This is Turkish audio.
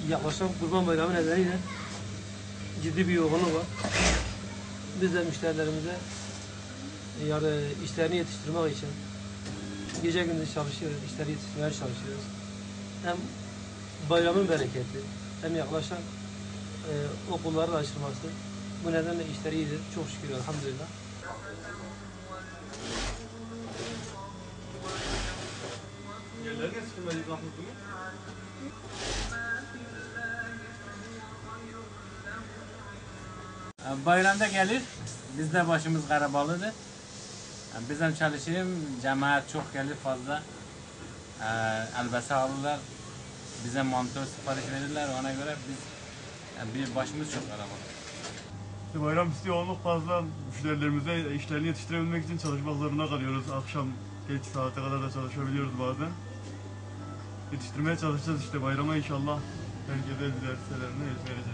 yaklaşan Kurban Bayramı nedeniyle ciddi bir yoğunluk var. Biz de müşterilerimize işlerini yetiştirmek için gece gündüz çalışıyoruz, işleri yetiştirmeye çalışıyoruz. Hem bayramın bereketi, hem yaklaşan okulların açılması. Bu nedenle işleri iyidir. Çok şükür, elhamdülillah. Bayramda gelir, biz de başımız karabalıdır. Bizim çalışayım, cemaat çok gelir fazla. Elbise alırlar, bize mantı sipariş verirler, ona göre bir başımız çok karabalık. Bayram üstü yoğunluk fazla, müşterilerimize işlerini yetiştirebilmek için çalışmak zorunda kalıyoruz. Akşam geç saate kadar da çalışabiliyoruz bazen. Yetiştirmeye çalışacağız işte bayrama inşallah. Herkese elbiselerine vereceğiz.